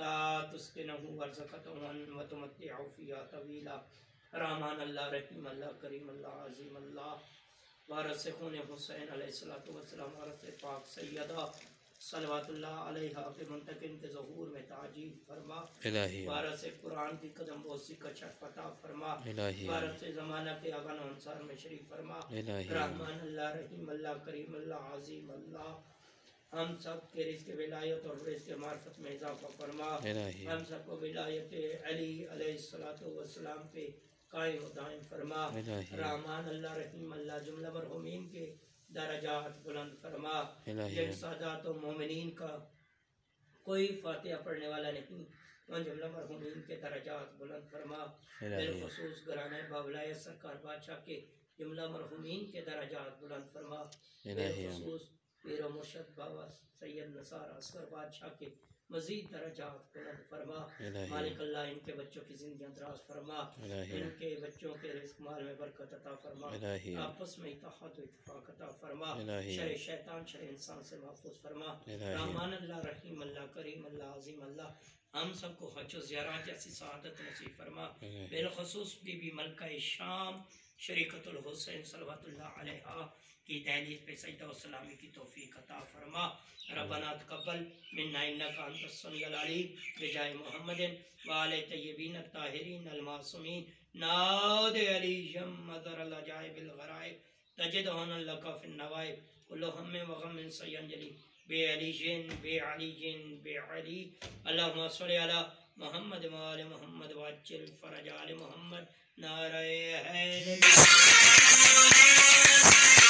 حتى تسكنه ورزقته وتمتعه فيها طويلا رحمان اللہ رحیم اللہ کریم اللہ عظیم اللہ وارث خون حسین علیہ الصلوۃ والسلام وارث پاک سیدہ صلوات اللہ علیہ کے منتقم کے ظہور میں تعجیل فرما الہی وارث قرآن کی قدم بوسی کا شرف عطا فرما الہی وارث زمانہ کے اغن و انصار میں شریف فرما الہی رحمان اللہ رحیم اللہ کریم اللہ عظیم اللہ ہم سب کے رزق ولایت اور رزق معرفت میں اضافہ فرما الہی ہم سب کو ولایت علی علیہ الصلوۃ والسلام پہ قائم و دائم فرما رحمان اللہ رحیم اللہ جملہ مرحومین کے درجات بلند فرما جن سادات و مومنین کا کوئی فاتحہ پڑھنے والا نہیں ان جملہ مرحومین کے درجات بلند فرما بالخصوص گرانہ باولائے سرکار بادشاہ کے جملہ مرحومین کے درجات بلند فرما بالخصوص پیر و مرشد بابا سید نثار اصغر بادشاہ کے مزید درجات بلند فرما مالک اللہ ان کے بچوں کی زندگیاں دراز فرما ان کے بچوں کے رزق مال میں برکت عطا فرما آپس میں اتحاد و اتفاق عطا فرما شر شیطان شر انسان سے محفوظ فرما رحمان اللہ رحیم اللہ کریم اللہ عظیم اللہ ہم سب کو حج و زیارات جیسی سعادت نصیب فرما بالخصوص بی بی ملکہ شام شریکت الحسین صلوات اللہ علیہ کی دہلیز پہ سجدہ و سلامی کی توفیق عطا فرما ربنا تقبل منا انک انت السمیع العلیم بجاہ محمد وآل طیبین الطاہرین المعصومین ناد علی مدر العجائب الغرائب تجد ہن لک فی النوائب کل ہم و غم سینجلی بے علی جن بے علی جن بے علی اللہم صلی علی محمد وآل محمد وعجل فرج آل محمد نعرہ حیدر